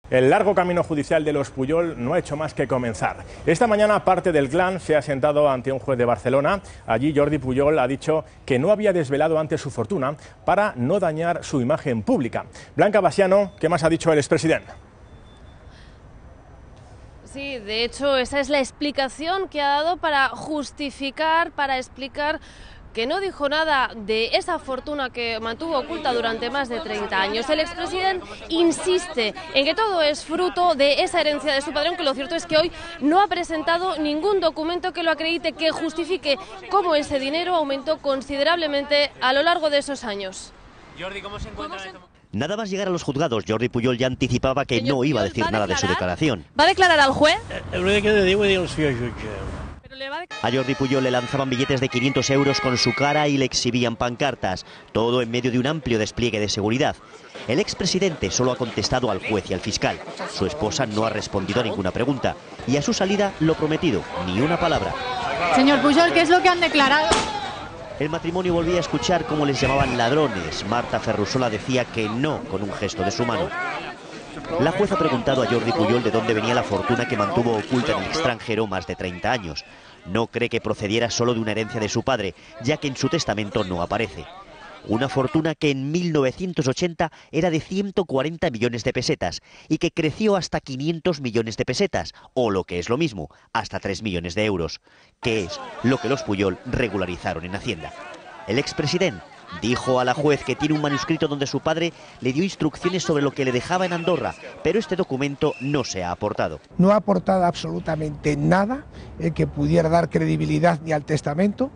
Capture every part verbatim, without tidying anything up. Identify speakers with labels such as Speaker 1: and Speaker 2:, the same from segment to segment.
Speaker 1: El largo camino judicial de los Pujol no ha hecho más que comenzar. Esta mañana parte del clan se ha sentado ante un juez de Barcelona. Allí Jordi Pujol ha dicho que no había desvelado antes su fortuna para no dañar su imagen pública. Blanca Basiano, ¿qué más ha dicho el expresidente?
Speaker 2: Sí, de hecho esa es la explicación que ha dado para justificar, para explicar que no dijo nada de esa fortuna que mantuvo oculta durante más de treinta años. El expresidente insiste en que todo es fruto de esa herencia de su padre, aunque lo cierto es que hoy no ha presentado ningún documento que lo acredite, que justifique cómo ese dinero aumentó considerablemente a lo largo de esos años.
Speaker 3: Jordi, ¿cómo se encuentra?
Speaker 4: Nada más llegar a los juzgados, Jordi Pujol ya anticipaba que
Speaker 2: Señor
Speaker 4: no iba a
Speaker 2: Pujol,
Speaker 4: decir
Speaker 2: ¿va a
Speaker 4: nada de su declaración.
Speaker 2: ¿Va a declarar al juez?
Speaker 4: A Jordi Pujol le lanzaban billetes de quinientos euros con su cara y le exhibían pancartas, todo en medio de un amplio despliegue de seguridad. El expresidente solo ha contestado al juez y al fiscal. Su esposa no ha respondido a ninguna pregunta. Y a su salida, lo prometido, ni una palabra.
Speaker 5: Señor Pujol, ¿qué es lo que han declarado?
Speaker 4: El matrimonio volvía a escuchar cómo les llamaban ladrones. Marta Ferrusola decía que no con un gesto de su mano. La jueza ha preguntado a Jordi Pujol de dónde venía la fortuna que mantuvo oculta en el extranjero más de treinta años. No cree que procediera solo de una herencia de su padre, ya que en su testamento no aparece. Una fortuna que en mil novecientos ochenta era de ciento cuarenta millones de pesetas y que creció hasta quinientos millones de pesetas, o lo que es lo mismo, hasta tres millones de euros, que es lo que los Pujol regularizaron en Hacienda. El expresidente dijo a la juez que tiene un manuscrito donde su padre le dio instrucciones sobre lo que le dejaba en Andorra, pero este documento no se ha aportado.
Speaker 6: No ha aportado absolutamente nada eh, que pudiera dar credibilidad ni al testamento,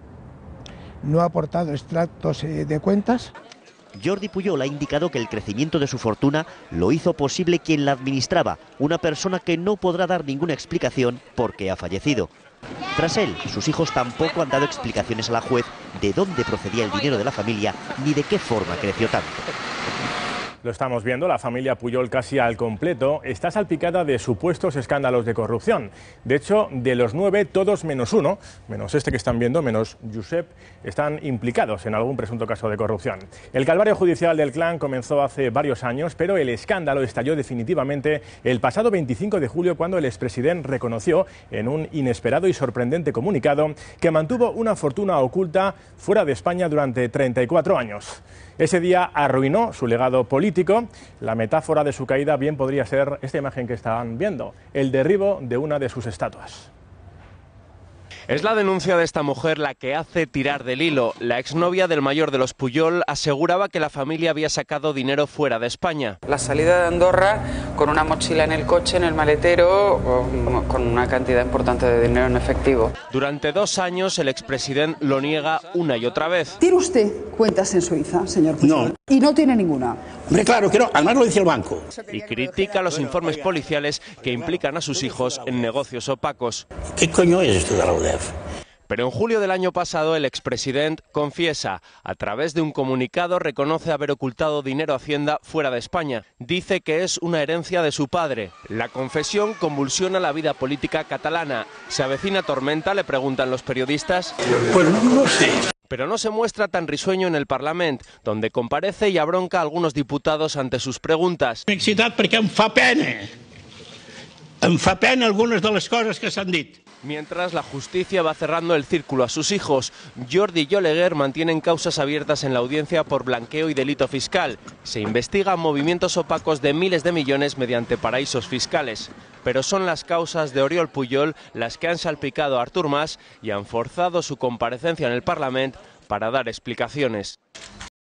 Speaker 6: no ha aportado extractos eh, de cuentas.
Speaker 4: Jordi Pujol ha indicado que el crecimiento de su fortuna lo hizo posible quien la administraba, una persona que no podrá dar ninguna explicación porque ha fallecido. Tras él, sus hijos tampoco han dado explicaciones a la juez de dónde procedía el dinero de la familia ni de qué forma creció tanto.
Speaker 1: Lo estamos viendo, la familia Pujol casi al completo está salpicada de supuestos escándalos de corrupción. De hecho, de los nueve, todos menos uno, menos este que están viendo, menos Josep, están implicados en algún presunto caso de corrupción. El calvario judicial del clan comenzó hace varios años, pero el escándalo estalló definitivamente el pasado veinticinco de julio, cuando el expresidente reconoció en un inesperado y sorprendente comunicado que mantuvo una fortuna oculta fuera de España durante treinta y cuatro años. Ese día arruinó su legado político. La metáfora de su caída bien podría ser esta imagen que están viendo, el derribo de una de sus estatuas.
Speaker 3: Es la denuncia de esta mujer la que hace tirar del hilo. La exnovia del mayor de los Pujol aseguraba que la familia había sacado dinero fuera de España.
Speaker 7: La salida de Andorra con una mochila en el coche, en el maletero, con una cantidad importante de dinero en efectivo.
Speaker 3: Durante dos años el expresidente lo niega una y otra vez.
Speaker 8: ¿Tiene usted cuentas en Suiza, señor Pujol? No. ¿Y no tiene ninguna?
Speaker 9: Hombre, claro que no, además lo dice el banco.
Speaker 3: Y critica los informes policiales que implican a sus hijos en negocios opacos.
Speaker 9: ¿Qué coño es esto de la U D E F?
Speaker 3: Pero en julio del año pasado el expresidente confiesa, a través de un comunicado reconoce haber ocultado dinero a Hacienda fuera de España. Dice que es una herencia de su padre. La confesión convulsiona la vida política catalana. ¿Se avecina tormenta?, le preguntan los periodistas.
Speaker 9: Pues no sé.
Speaker 3: Pero no se muestra tan risueño en el Parlamento, donde comparece y abronca a algunos diputados ante sus preguntas.
Speaker 9: M'he excitat perquè em fa pena. Em fa pena algunes de les coses que s'han dit.
Speaker 3: Mientras la justicia va cerrando el círculo a sus hijos, Jordi y Oleguer mantienen causas abiertas en la audiencia por blanqueo y delito fiscal. Se investigan movimientos opacos de miles de millones mediante paraísos fiscales. Pero son las causas de Oriol Pujol las que han salpicado a Artur Mas y han forzado su comparecencia en el Parlamento para dar explicaciones.